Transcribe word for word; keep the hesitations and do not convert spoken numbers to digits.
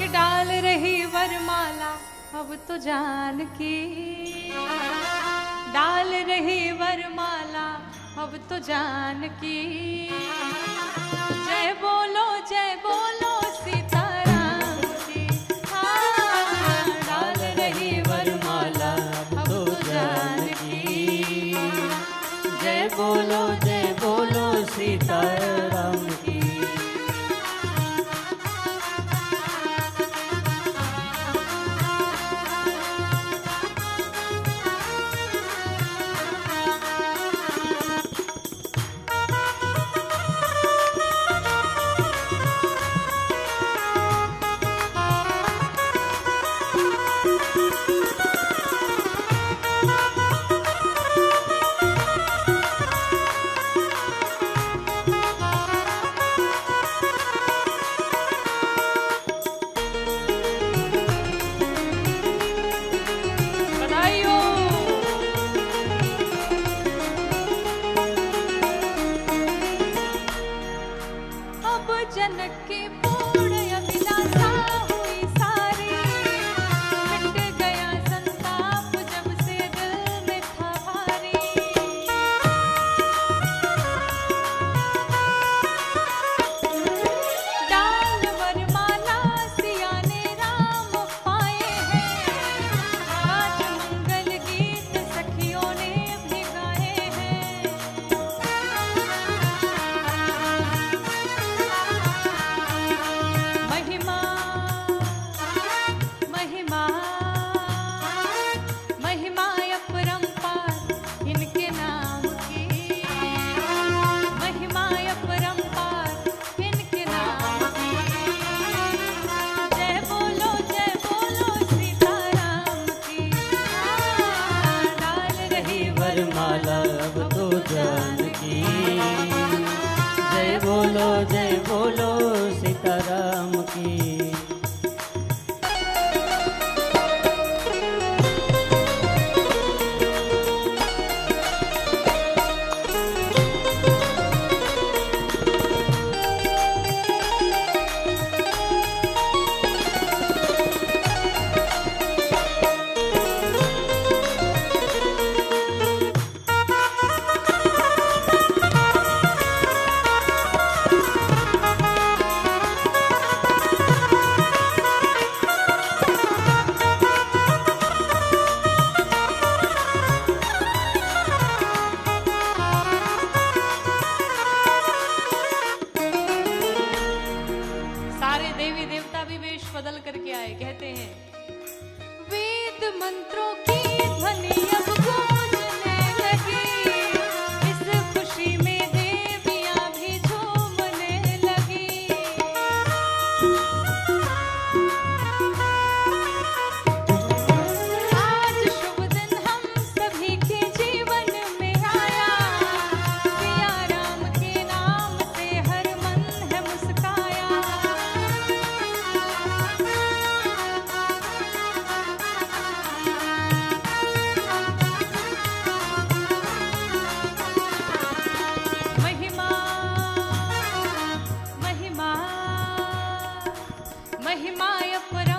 कि डाल रही वरमाला अब तो जान की, डाल रही वरमाला अब तो जान की। जय बोलो जय बोलो सीताराम की, हाँ डाल रही वरमाला अब तो जान की। जय बोलो जय बोलो सीताराम की। जनक की पूर्ण अभिलाषा हुई सारी, मिट गया संताप जब से दिल में था भारी। डाल वरमाला सिया ने राम पाए हैं, आज मंगल गीत सखियों ने भी गाए हैं। महिमा महिमा महिमा अपरंपार इनके नाम की, महिमा अपरंपार इनके नाम की। जय बोलो जय बोलो सीताराम की, हाँ डाल रही वरमाला अब तो जान की। जय बोलो जय बोलो सीताराम की। सारे देवी देवता भी वेश बदल करके आए। कहते हैं वेद मंत्रों की ध्वनि अब गूंजने लगी, इस खुशी में देवियां भी झूमने लगी। आज शुभ दिन हम सभी के जीवन में आया, सिया राम के नाम से हर मन है मुस्काया। महिमा महिमा महिमा अपरा